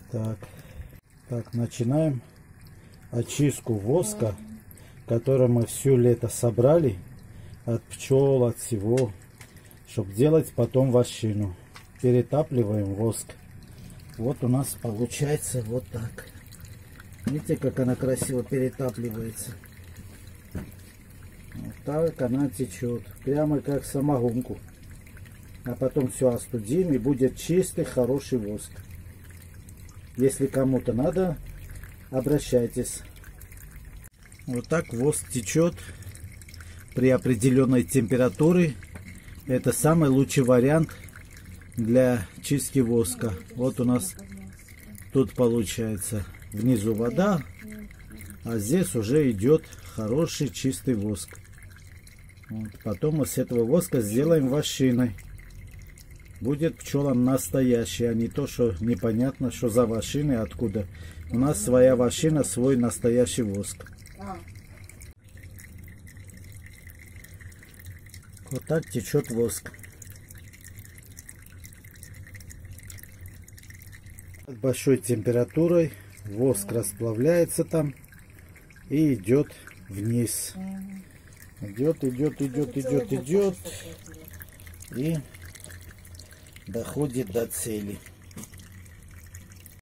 Так, начинаем очистку воска, который мы все лето собрали от пчел, от всего, чтобы делать потом вощину. Перетапливаем воск. Вот у нас получается вот так. Видите, как она красиво перетапливается. Вот так она течет, прямо как самогонку. А потом все остудим, и будет чистый, хороший воск. Если кому-то надо, обращайтесь. Вот так воск течет при определенной температуре. Это самый лучший вариант для чистки воска. Вот у нас тут получается внизу вода, а здесь уже идет хороший чистый воск. Вот. Потом мы с этого воска сделаем вощиной. Будет пчелам настоящий, а не то, что непонятно, что за вощины, откуда. У нас своя вощина, свой настоящий воск. Вот так течет воск. С большой температурой воск расплавляется там и идет вниз. Идет и доходит до цели.